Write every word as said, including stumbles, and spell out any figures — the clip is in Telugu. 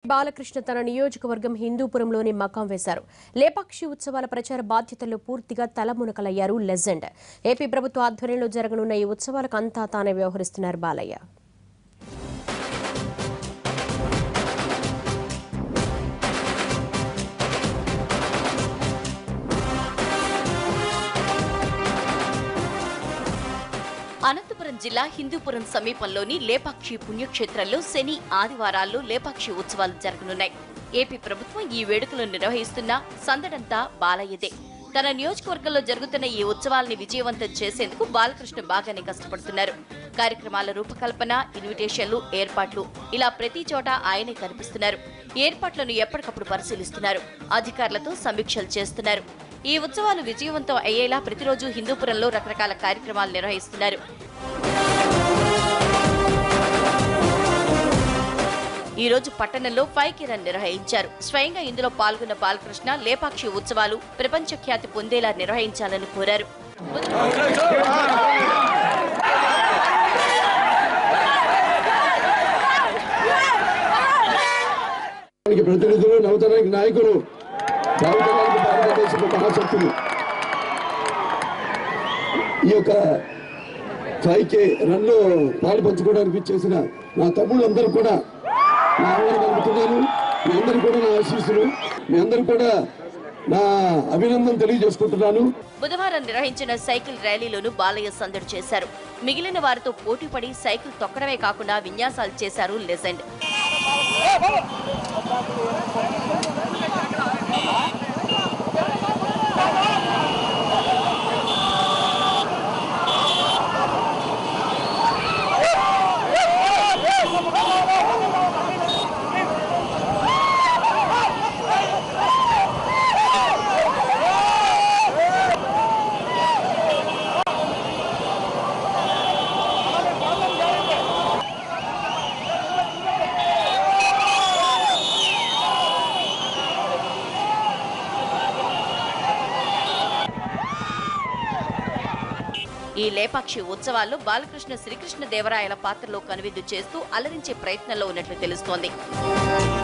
బాలకృష్ణ తన నియోజకవర్గం హిందూపురంలోని మకాం వేశారు. లేపాక్షి ఉత్సవాల ప్రచార బాధ్యతల్లో పూర్తిగా తలమునకలయ్యారు లెజెండ్. ఏపీ ప్రభుత్వ ఆధ్వర్యంలో జరగనున్న ఈ ఉత్సవాలకు అంతా తానే వ్యవహరిస్తున్నారు బాలయ్య. అనంతపురం జిల్లా హిందూపురం సమీపంలోని లేపాక్షి పుణ్యక్షేత్రంలో శని ఆదివారాల్లో లేపాక్షి ఉత్సవాలు జరగనున్నాయి. ఏపీ ప్రభుత్వం ఈ వేడుకలను నిర్వహిస్తున్న సందడంతా బాలయ్యదే. తన నియోజకవర్గంలో జరుగుతున్న ఈ ఉత్సవాల్ని విజయవంతం చేసేందుకు బాలకృష్ణ బాగానే కష్టపడుతున్నారు. కార్యక్రమాల రూపకల్పన, ఇన్విటేషన్లు, ఏర్పాట్లు ఇలా ప్రతి చోట ఆయనే కనిపిస్తున్నారు. ఏర్పాట్లను ఎప్పటికప్పుడు పరిశీలిస్తున్నారు. అధికారులతో సమీక్షలు చేస్తున్నారు. ఈ ఉత్సవాలు విజయవంతం అయ్యేలా ప్రతిరోజు హిందూపురంలో రకరకాల కార్యక్రమాలు నిర్వహిస్తున్నారు. ఈ రోజు పట్టణంలో ఫైవ్ రన్ నిర్వహించారు. స్వయంగా ఇందులో పాల్గొన్న బాలకృష్ణ లేపాక్షి ఉత్సవాలు ప్రపంచ ఖ్యాతి పొందేలా నిర్వహించాలని కోరారు. ప్రతినిధులు, నవతరానికి నాయకులు, భారతదేశ మహాశక్తులు ఈ యొక్క ఫైవ్ కే రన్ లో పాలు పంచుకోవడానికి ఇచ్చేసిన నా తమ్ముళ్ళందరూ కూడా నా ఆహ్వానం కలుగుతున్నాను. మీ అందరూ కూడా నా ఆశీస్సులు, మీ అందరూ కూడా నా అభినందన తెలియజేసుకుంటున్నాను. బుధవారం నిర్వహించిన సైకిల్ ర్యాలీలోనూ బాలయ్య సందడి చేశారు. మిగిలిన వారితో పోటీపడి సైకిల్ తొక్కడమే కాకుండా విన్యాసాలు చేశారు లెజెండ్. ఈ లేపాక్షి ఉత్సవాల్లో బాలకృష్ణ శ్రీకృష్ణ దేవరాయల పాత్రలో కనువిందు చేస్తూ అలరించే ప్రయత్నంలో ఉన్నట్లు తెలుస్తోంది.